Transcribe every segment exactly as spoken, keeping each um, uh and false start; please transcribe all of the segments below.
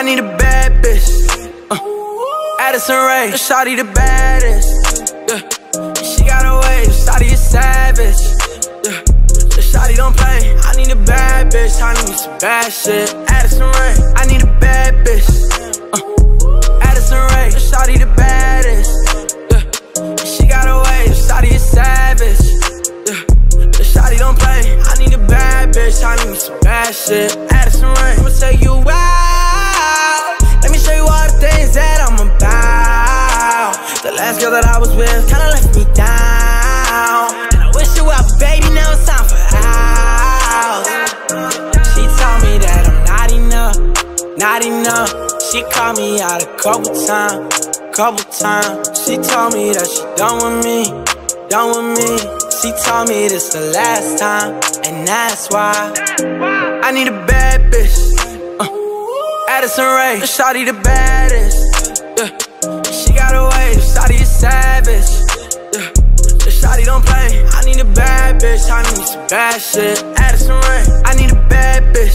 need a bad bitch. uh, Addison Rae, shawty the baddest. Yeah. She got a wave, shawty is savage. Yeah. The shawty don't play. I need a bad bitch, I need some bad shit. Addison Rae, I need a bad bitch. uh, Addison Rae, shawty the baddest. Yeah. She got a wave, shawty is savage. Yeah. The shawty don't play. I need a bad bitch, I need some bad shit. Addison Rae, I'ma take you out. Let me show you all the things that I'm about. The last girl that I was with kinda left me down, and I wish you well, baby, now it's time for out. She told me that I'm not enough, not enough. She called me out a couple times, couple times. She told me that she done with me, done with me. She told me this the last time, and that's why I need a bad bitch. uh, Addison Rae, shawty the baddest. Yeah. She got a wave, shawty is savage. Yeah. The shawty don't play. I need a bad bitch, I need some bad shit. Addison Rae, I need a bad bitch.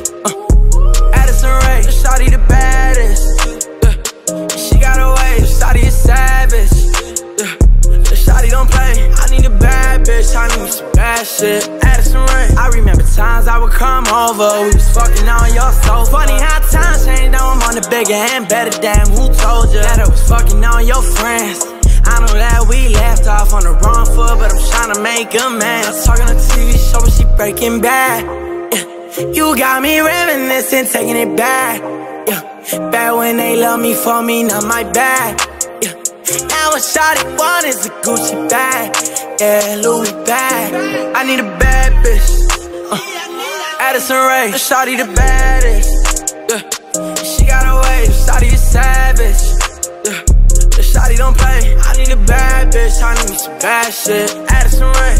uh, Addison Rae, shawty the baddest. Yeah. She got a wave, shawty is savage. Yeah. The shawty don't play. I need a bad bitch, I need some bad shit. Addison Rae, I remember times I would come over, we was fucking on your sofa. Funny how times change, now I'm on the bigger and better. Damn, who told you that I was fucking on your friends? I know that we left off on the wrong foot, but I'm tryna make amends. Talking on the T V show, but she breaking bad. Yeah. You got me reminiscing, taking it back. Yeah. Bad when they love me for me, not my bad. Yeah. Now what shawty want is a Gucci bag, yeah, Louis bag. I need a bad bitch. uh, Addison Rae, shawty the baddest. Yeah. She got a wave, shawty is savage. Yeah. The shawty don't play. I need a bad bitch, I need some bad shit. Addison Rae.